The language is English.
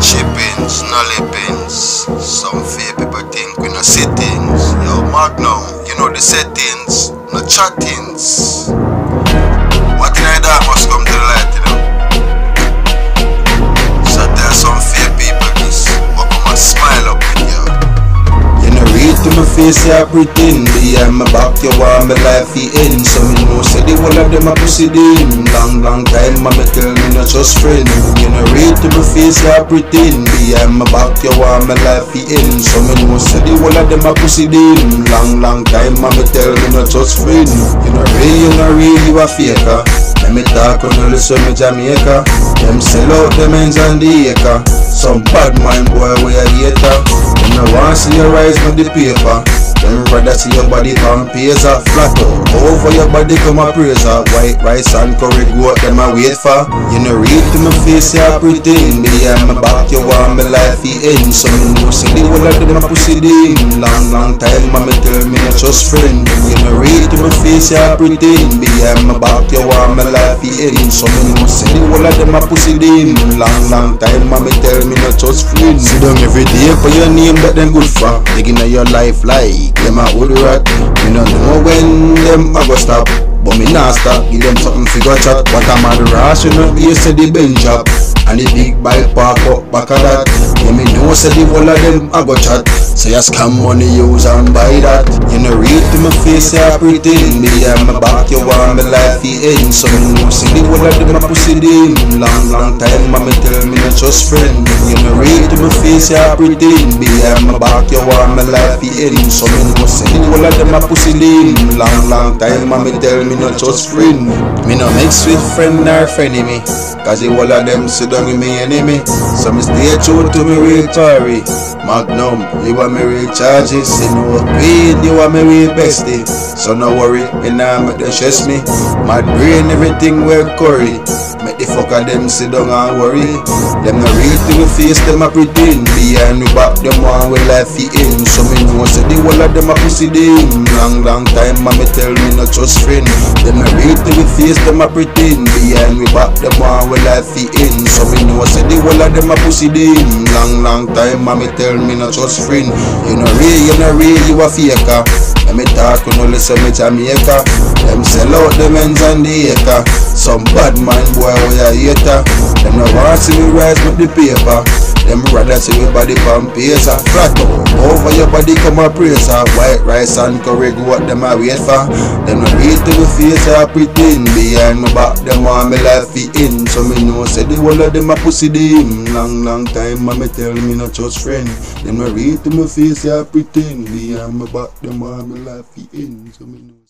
chippings, no lippings. Some fake people think we no sittings. Yo, Magnum, you know the settings, no chattings. What in that must come to the light, you know. So there's some fake people this, but come and smile up with you. You know, read to my face, yeah, pretend. Behind my back, you want my life to end. So me know, say the whole of them a pussy dim. Long time, mama tell me not just friend. You know, read to my face, yeah, pretend. Behind my back, you want my life to end. So me know, say the whole of them a pussy dim. Long time, mama tell me not just friend. You know, real, you a faker. Let me talk on the listen me Jamaica. Them sell out them ends on the acre. Some bad mind boy we a hater. Them no want see your rise on the paper. Them rather see your body come pizza. Flat out over your body come a praiser. White rice and curry goat them a wait for. You know read to my face you pretend. Behind my back you want my life to end. So me know see the whole of them a pussy dim. Long time mama tell me not just friend. You know read to my face you pretend. Behind my back you want my life to end. So me know see the whole of them a pussy dim. Long time mama tell me not just friend. Sit down every day for your name that them good for. Digging at your life like them a old rat. Me no know when them a go stop, but me nah stop. Give them something fi go chat. What a mad rush, you know you say the bench up. And the big bike park up back of that. Yeah, me know say the whole of them a go chat. So you scam money use and buy that. You know read to my face you pretend. Behind my back you want my life to end. So me know say the whole of them a pussy dim. Long time mama tell me not just friend. You know read to my face you pretend. Behind my back you want my life to end. So me know say the whole of them a pussy dim. Long time mama tell me not just friend. Me no mix with friend or frenemy, cause the whole of them sit down with me enemy. So me stay true to me real Tory. Magnum, you want me real charges. You know pain, you want me real bestie. So no worry, me nah make them stress me. Mad brain, everything well curry. Make the fuck of them sit down and worry. Them no real to me face, them a pretend. Behind me back, them want with life to end. So me know say the whole of them a pussy dim. Long time, mommy tell me not just friend. Them no real to me face, them a pretend. Behind me back, them want with life to end. So me know say the whole of them a pussy dim. Long time, mommy tell me not just friend. You know real, you a faker. Let me talk, you know listen me Jamaica. Them sell out them ends on the acre. Some bad man boy we a hater. Them no want see me rise with the paper. Them rather see me body pan pizza. Flat out over your body come a praiser. White rice and curry goat them a wait for. Them no read to me face I pretend. Behind my back them want me life to end. So me know say the whole of them a pussy dim. Long time mommy tell me not just friend. Them no read to me face I pretend. Behind my back them want me life to end. So me know